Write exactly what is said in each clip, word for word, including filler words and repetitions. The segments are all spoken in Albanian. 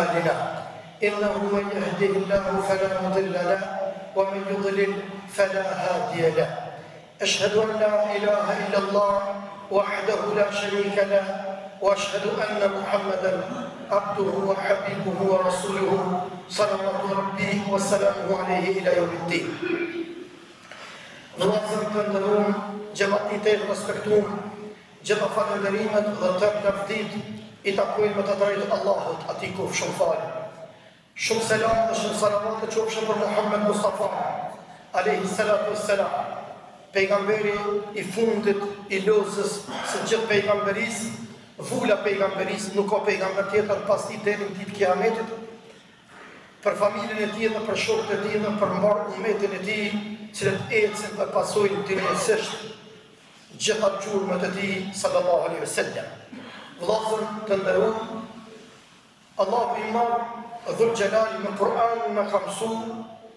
أعمالنا إنه من يهده الله فلا مضل له ومن يضلل فلا هادي له أشهد أن لا إله إلا الله وحده لا شريك له وأشهد أن محمدا عبده وحبيبه ورسوله صلوات ربي وسلامه عليه إلى يوم الدين. Vëllezër të nderuar, xhamati i respektuar, gjitha falënderimet dhe të lavdit i takojnë me të drejtë Allahut, atij ku shumë falë. Shumë selam dhe shumë salavat të qofshin për Muhammed Mustafa, alayhi salatu wassalam, pejgamberi i fundit i lozës së gjithë pejgamberisë, vula pejgamberisë, nuk ka pejgamber tjetër pas tij deri në ditën e Kiametit, për familjen e tij dhe për shokët e tij dhe për mbar ummetin e tij, cilët ecën dhe pasojnë dinjësisht gjitha gjurmët e tij sallallahu alaihi wasallam. Vëllezër të nderuar, Allahu i Madh Dhul Jalali në Kur'an na ka mësuar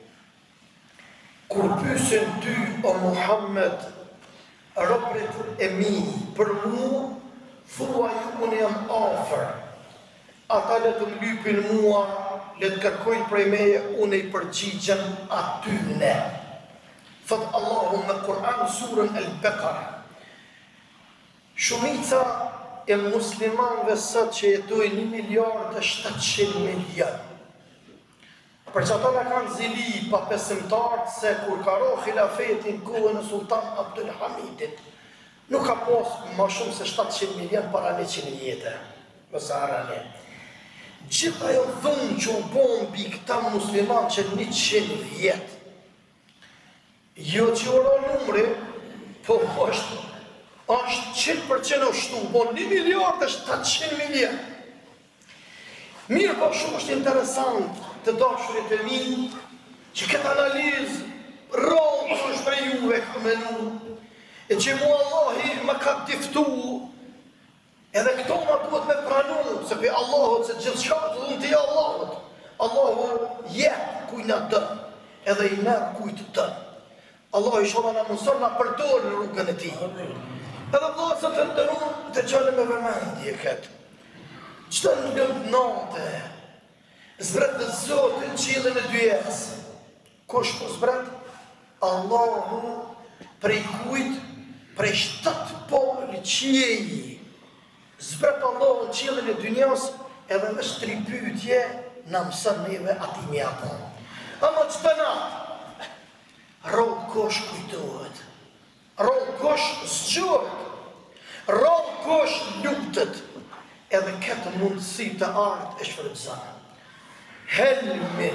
kur pyesin ty o Muhammed, robërit e mi, për mua, thuaj unë jam afër. Ata le të mlypin mua, le të kërkojnë prej meje, unë i përgjigjem atyne. Thot Allahu në Kur'an surën Al-Baqara. Shumica e muslimanëve sot që jetojnë një miliard e shtatëqind milion. Për që ata në kanë zili pa pesimtarët se kur ka ro khilafetin kohën e Sultan Abdul Hamidit, nuk ka pas ma shumë se shtatëqind milion para njëqind vjetë. Mësë arane. Gjitha jo dhënë që u bombi këta musliman që njëqind vjetë. Jo që uro numri, po është është qind përqind ushtu, po një miliard e shtatëqind milion. Mirë, po shumë është interesant të dashurit e mi, që këtë analizë rronë që është për juve ka menu, e që mu Allahi më ka diftu, edhe këto ma duhet me pranu, se për Allahot, se gjithë shkatë dhënë të ja Allahot, Allahot jepë kujna dënë, edhe i merë kujtë dënë. Allah i shola në mësër në përdojnë në rrugën e ti. Edhe vlasët të ndërru të gjallë me vëmendje këtë. Qëtë në lëndë nate, zbret dhe Zotin qilën e dyjes. Kush po zbret? Allahu prej kujt, prej shtatë polë qjeji. Zbret Allahu qilën e dyjes, edhe në shtri pytje në mësën neve ati mjapon. Ama qëtë natë, rollë kosh kujtohet, rollë kosh zgjohet, rollë kosh lutët, edhe këtë mundësi të ardhë e shfrytëzon. Helmin,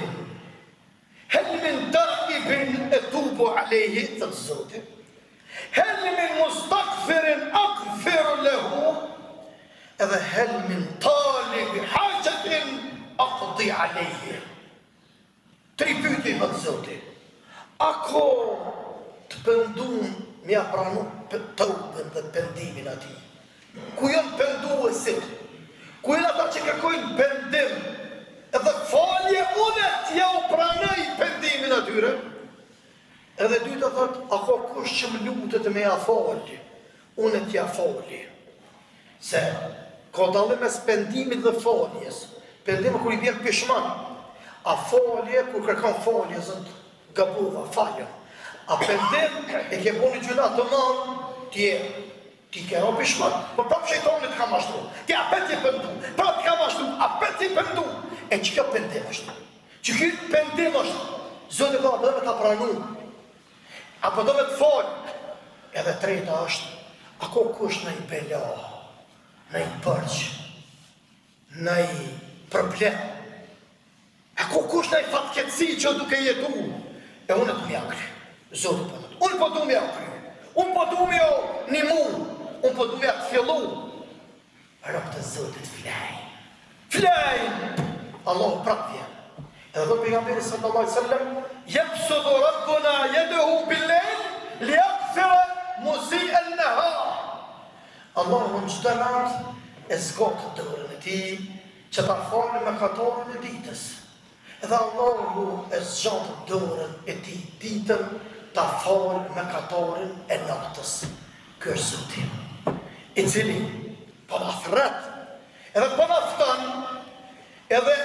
helmin taibin e tubu alehi, thëtë Zotin, helmin mustakfirin akfiru lehu, edhe helmin talib haqatin aqdi alehi. Tri pyetje më të Zotin. Ako të pëndun mja pranu të tëpën dhe pëndimin ati? Ku janë pënduesit? Ku janë ata që kërkojnë pëndim? Edhe falje unet ja u pranaj pëndimin atyre? Edhe dy të thëtë, ako kush që më lutët me ja falje? Unet ja falje. Se, ka dalë mes pëndimit dhe faljes. Pëndimit kër i bjerë pishman. A falje, kër kërkan falje, zëndë. Gabuva, falja. A pëndim e ke bo një gjuna të manë, ti e, ti ke ro pishman, për prapë shejtonit ka mashtru. Ti apet i pëndu, prapë ka mashtru, apet i pëndu. E që kjo pëndim është? Që kjo pëndim është? Zonë ka dhe me të pranu, apo dhe me të falë. Edhe treta është, ako kush në i bela, në i përgjë, në i problem, ako kush në i fatkeci që duke jetu, e unë të mjakri, Zotë për të. Unë po du mjakri, unë po du mjo një mu, unë po du mjak të fillu. Rëpë të Zotit flajnë. Flajnë! Allahu prapë vjen. Edhe dhe pejgamberi sallallahu alaihi wasallam, jepsudu rabbuna jedehu billel, li akthira musi el nëha. Allahu në qëtë natë e zgotë dërën e ti, që ta falë me katorën e ditës. Edhe Allahu e zgjatë dorën e ti ditën ta falë me katorën e natës. Ky është Zoti, i cili po na thret, edhe po na fton, edhe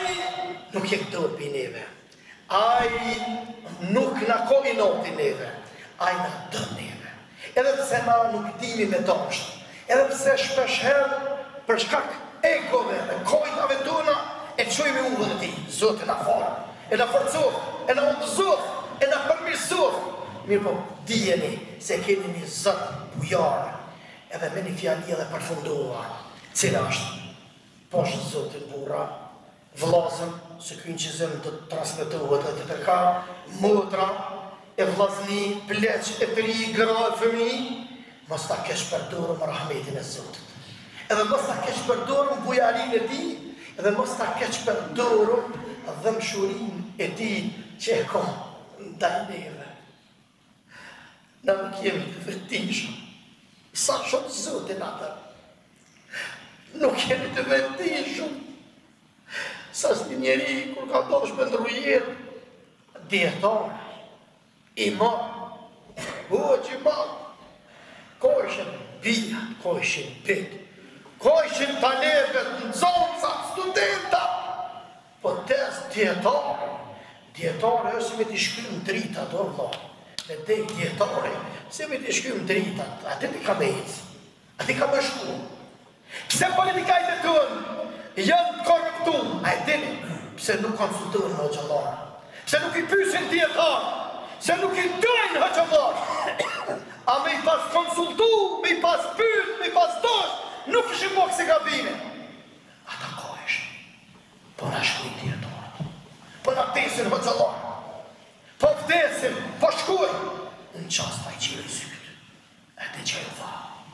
Ai nuk je këtër për neve. Ai nuk në ko i noti neve. Ai në dë neve. Edhe pse na nuk dimi me dashtë. Edhe pse shpeshherë për shkak egove dhe kojtave tona e qojme uvën e ti. Zotë e na falë, e na forcohë, e na udhëzohë, e na përmirësohë. Mirë po, dijeni se keni një Zot bujarë. Edhe me një fjali edhe përfunduar. Cila është? Po është Zotin burra, vllazën, se ky inqizim të transmetohet dhe të tërka, motra, e vllazni, pleq, e tri, gra, e fëmi, mos ta kesh përdorur më rahmetin e Zotit. Edhe mos ta kesh përdorur bujarin e ti, edhe mos ta kesh përdorur dhëmshurin e ti që e ka ndaj neve. Na nuk jemi të vetishëm. Sa shumë Zotin atër. Nuk jemi të vetishëm. Sa s'ni njeri, kur ka dosh me ndrujer, djetar, imam, hoq imam, ko ishin bia, ko ishin pit, ko ishin talebet, nëzonca, studenta, po tes djetar, djetar e është me t'i shkrim drita, do Allah, me dej djetare, se me t'i shkrim drita, ati t'i ka me ecë, ati ka me shku. Pse politikajt e tënë, janë korruptum, a e dini, pse nuk konsultojnë hoxhallar, pse nuk i pysin dietar, se nuk i dojnë hoxhallar, a me i pas konsultu, me i pas pyt, me i pas dosh, nuk ishin mo këse gabime. Ata ka ishin, po na shkujnë dietar, po na tesin hoxhallar, po vdesin, po shkujnë, në qast pa i qire i sytë, e te që e dha.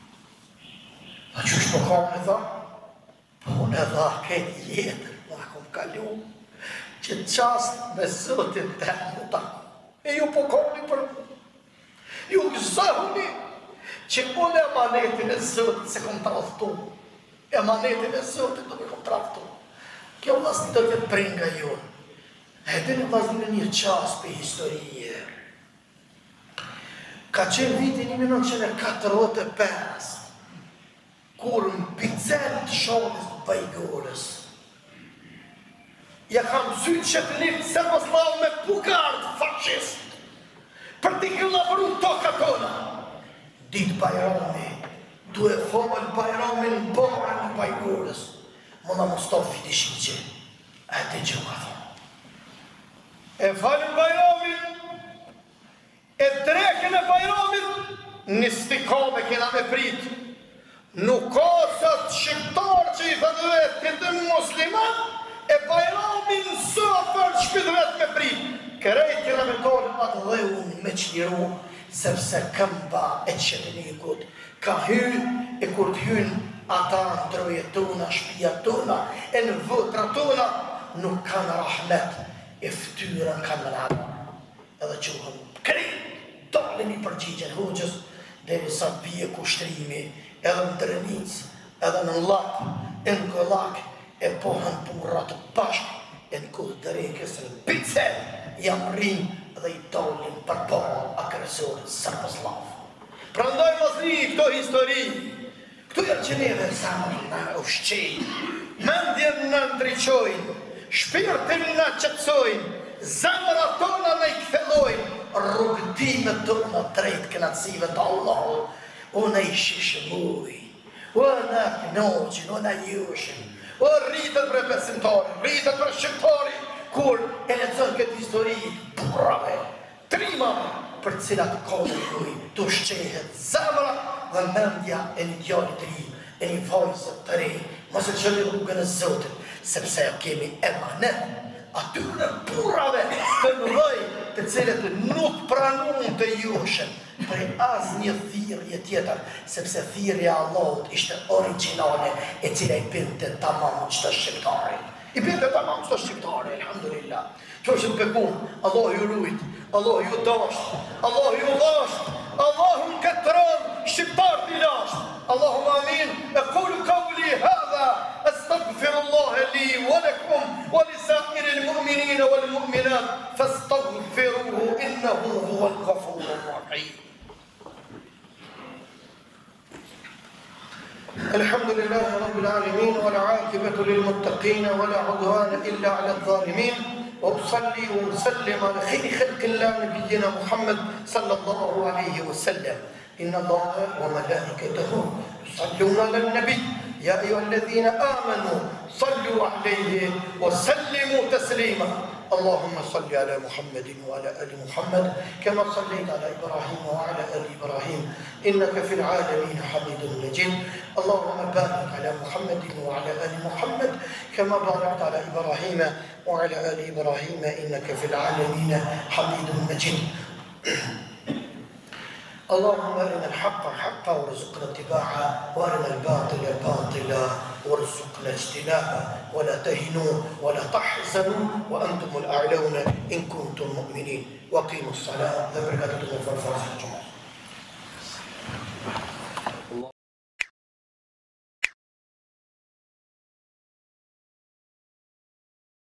A që është po kam e dha? Po unë e dha këtë jetër, ma kom kalu, që qast me Zotin të më taku. E ju po koni për mu. Ju gëzohuni që unë e manetin e Zotin se kom traftu. E manetin e Zotin do me kom traftu. Kjo vlasni do të pringa jonë. E dhe në vazhime një qast për historie. Ka qenë vitin një nëntëqind e katërdhjetë e pesë. Kur në pizzerë të shodës të bajgorës. Ja kam zytë që të një Servoslav me pugardë fashist, për t'i këllabru toka tona. Ditë Bajrami, du e folë Bajrami në borë në bajgorës, më në Mustafi të Shqiqe, e të gjë ka thonë. E falën Bajramin, e dreken e Bajramin, në stikome kena me pritë. Nuk ka sot shqiptar që i thëtë vetë këtë musliman, e Bajramin sofër shpit vetë me prit. Kërejt kena me tonë atë dhe unë me qliru, sepse këmba e qëtënikut ka hynë, e kur të hynë ata në droje tona, shpia tona, e në vëtra tona, nuk kanë rahmet, e ftyrën kanë në adha. Edhe që unë krejt, dalin i përgjigjen hoqës, dhe në sa të bje kushtrimi, edhe në Drenicë, edhe në Lak, e në Këllak, e pohën burrat bashkë, e në kohë dërekës në Picer, jam rinë dhe i dolin për pohën agresorit Servoslav. Pra ndaj vazri këto histori, këtu e që neve zamër në ushqejnë, mendjen në ndryqojnë, shpirtin në qëtësojnë, zamëra tona në i këthelojnë, rrugdimet tona drejt kënaqësive të Allahut. Unë i shishëmuj, unë e knoqin, unë e jushin, unë rritët për besimtari, rritët për shqiptari, kur e lecën këtë histori burrave, trimave, për cilat kodë kuj të shqehet zemra dhe mendja e një djalli të ri, e një vajzë të ri, mos e qëni rrugën e Zotit, sepse kemi emanet atyre burrave të mëdhej, të cilët nuk pranun të jushin, për as një thirrje tjetër, sepse thirrja Allahut ishte originale, e cila i binte tamam çdo shqiptari. I binte tamam çdo shqiptari, elhamdulillah. Kjo është bekum, Allah ju rujt, Allah ju dasht, Allah ju dasht, Allah ju këtëron, shqiptar t'i lasht. Allahumma amin, e kulu kauli hadha, astaghfirullaha li wa lakum, wa li sa'iril mu'minina wal mu'minat, fastaghfiruhu innahu huwal ghafurur rahim. الحمد لله رب العالمين والعاقبة للمتقين ولا عدوان إلا على الظالمين، وأصلي وأسلم على خير خلق الله نبينا محمد صلى الله عليه وسلم. إن الله وملائكته يصلون على النبي يا أيها الذين آمنوا صلوا عليه وسلموا تسليما. اللهم صل على محمد وعلى آل محمد كما صليت على إبراهيم وعلى آل إبراهيم إنك في العالمين حميد مجيد. اللهم بارك على محمد وعلى آل محمد كما باركت على إبراهيم وعلى آل إبراهيم إنك في العالمين حميد مجيد. اللهم أرنا الحق حقا وارزقنا اتباعه، وأرنا الباطل باطلا وارزقنا اجتنابه، ولا تهنوا ولا تحزنوا وأنتم الأعلون إن كنتم مؤمنين. وقيموا الصلاة.